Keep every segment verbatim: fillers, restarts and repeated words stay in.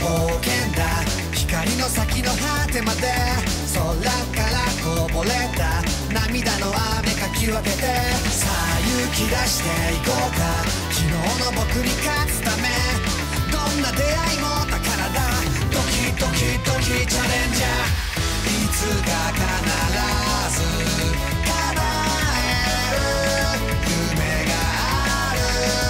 冒険だ光の先の果てまで空からこぼれた涙の雨かき分けてさあ勇気出していこうか昨日の僕に勝つためどんな出会いも宝だドキドキドキチャレンジャーいつか必ず叶える夢がある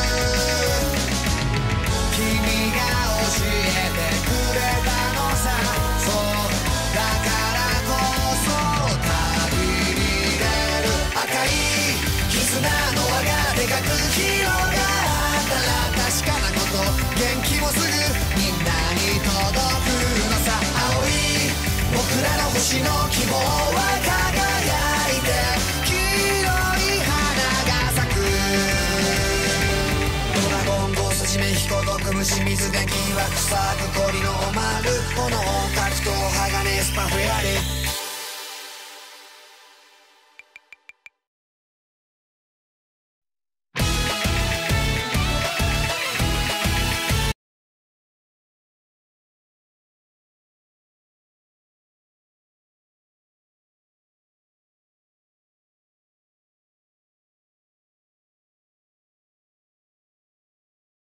君が教えてくれたのさそうだからこそ旅に出る赤い絆の輪がでかく広がったら確かなこと元気もすぐみんなに届くのさ青い僕らの星の希望は輝いて黄色い花が咲くドラゴンゴース地面飛行毒虫水電気は草く氷の丸炎格闘鋼スパフェアリ